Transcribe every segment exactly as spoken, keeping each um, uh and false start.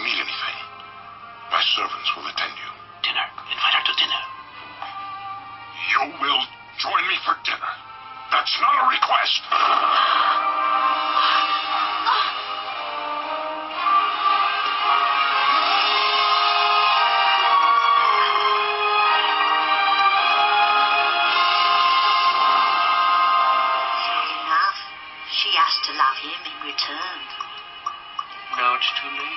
need anything, my servants will attend you. Dinner. Invite her to dinner. You will join me for dinner. That's not a request. She asked to love him in return. Now it's too late.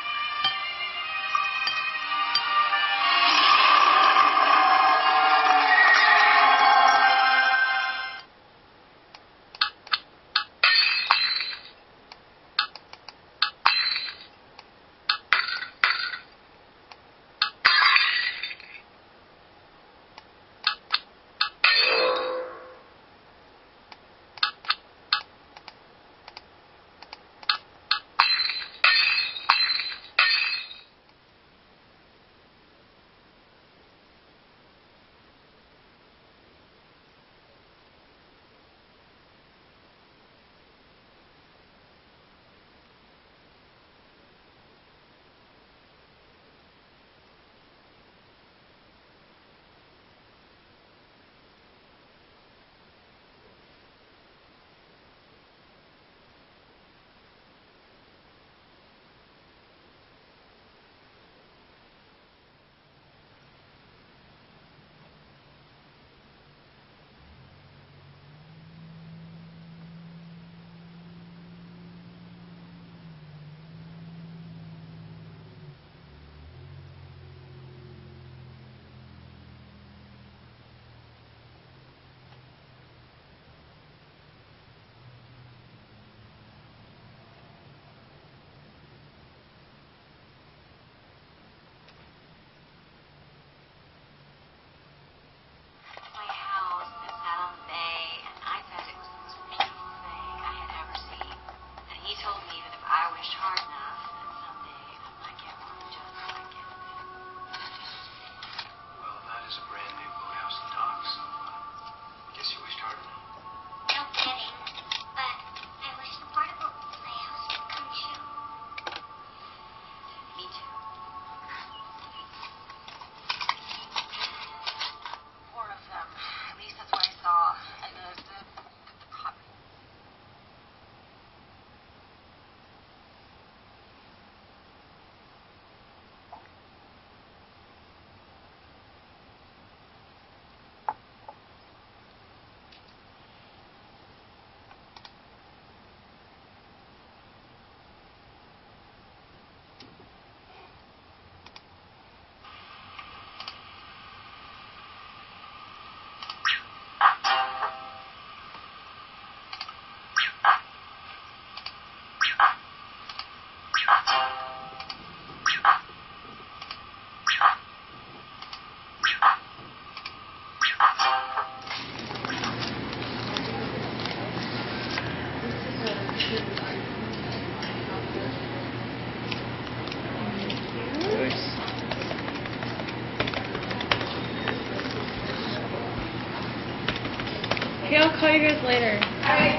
Okay, I'll call you guys later. Alright.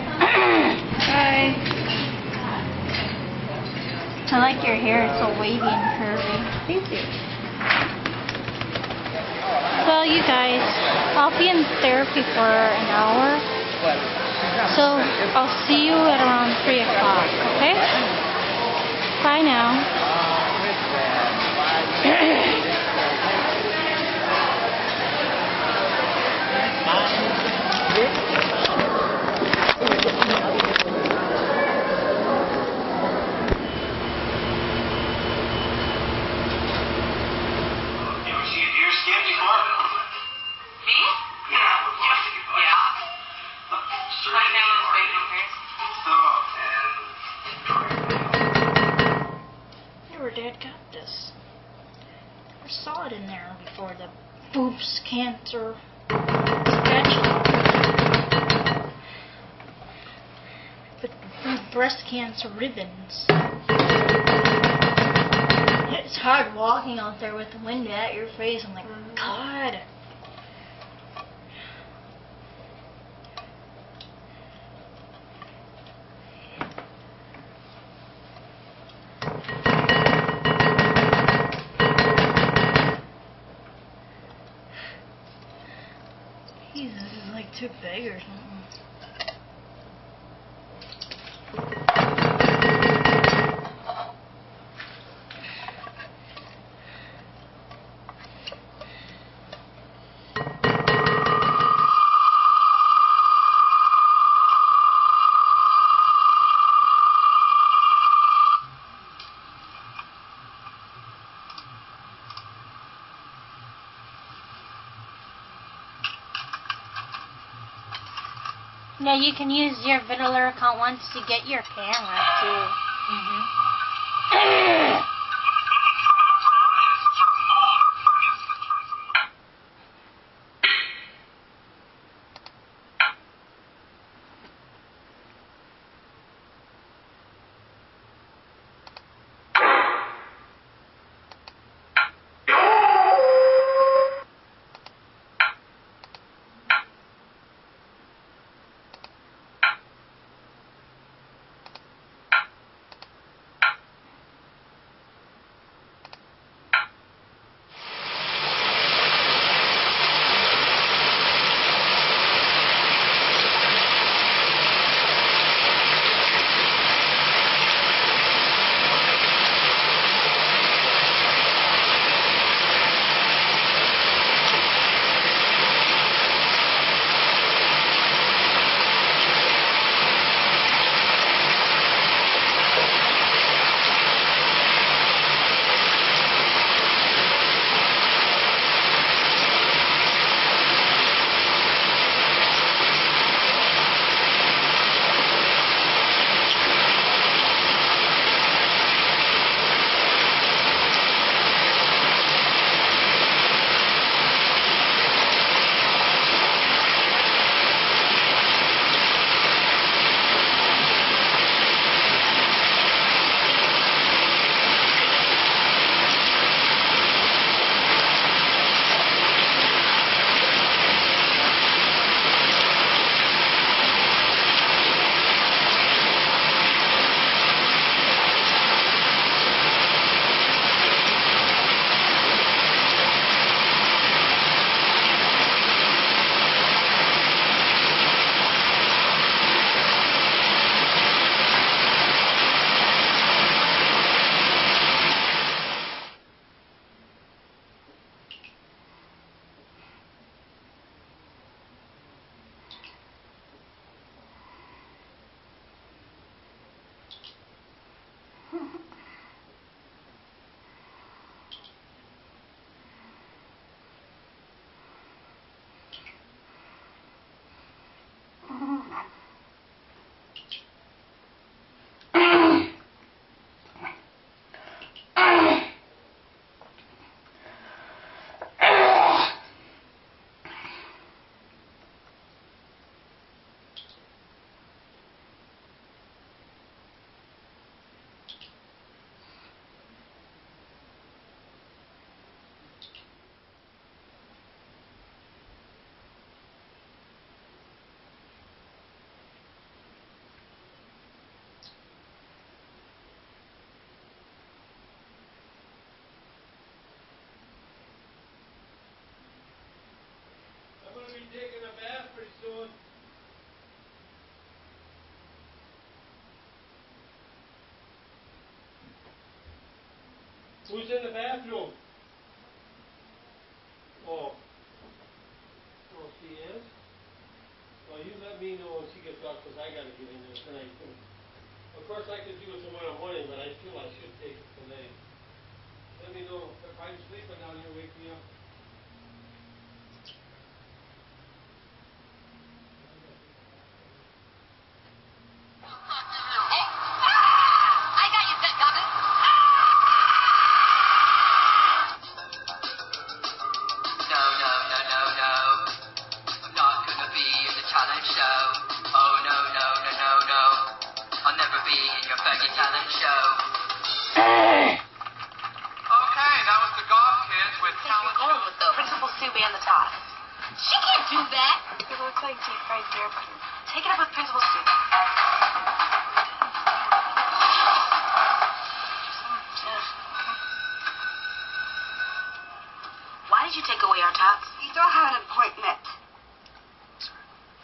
Bye. I like your hair. It's so wavy and curvy. Thank you. Well, you guys, I'll be in therapy for an hour. So I'll see you at around three o'clock, okay? Bye now. Dad got this. I saw it in there before, the boobs cancer spatula. But breast cancer ribbons. It's hard walking out there with the wind at your face. I'm like, God. too big or something. Yeah, you can use your Viddler account once to get your camera too. Mm-hmm. Taking a bath pretty soon. Who's in the bathroom? Oh. Oh, she is? Well, you let me know when she gets out because I got to get in there tonight too. Of course, I could do it tomorrow morning, but I feel I should take it tonight. Let me know if I'm sleeping down here, wake me up. Talent show. Okay, that was the golf kids with talent show. With the Principal Sue and the toss. She can't do that. It looks like deep fried beer butter. Take it up with Principal Sue. Why did you take away our tots? We still have an appointment.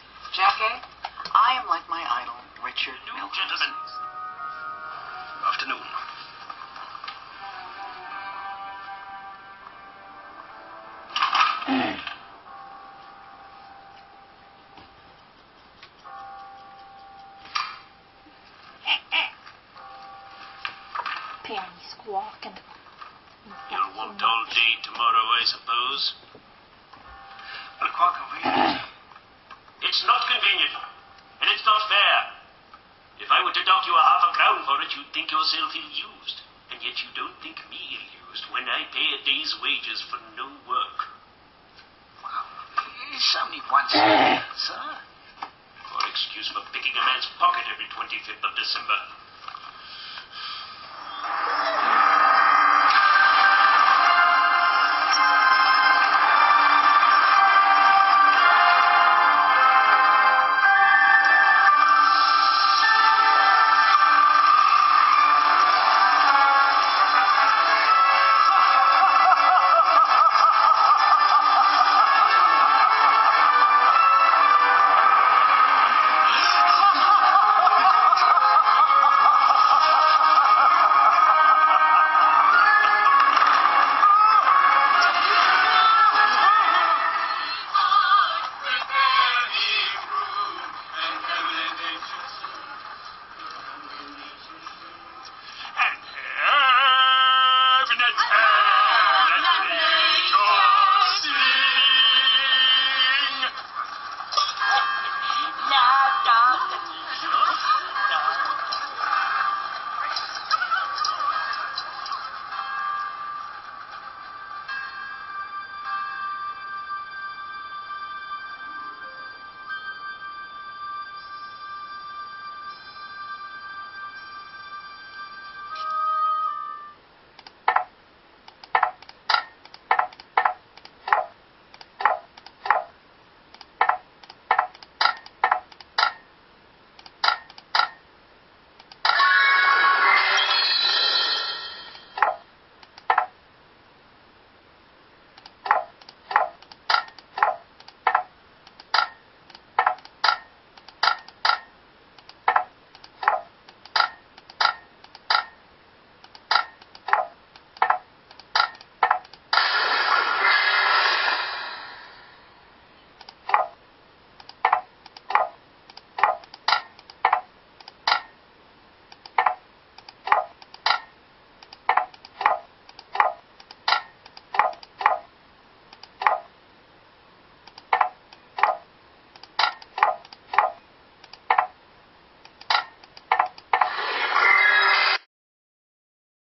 walking. You'll want all day tomorrow, I suppose. But quite convenient. It's not convenient, and it's not fair. If I were to dock you a half a crown for it, you'd think yourself ill-used. And yet you don't think me ill-used when I pay a day's wages for no work. Well, it's only once a year, sir. Or excuse for picking a man's pocket every twenty-fifth of December.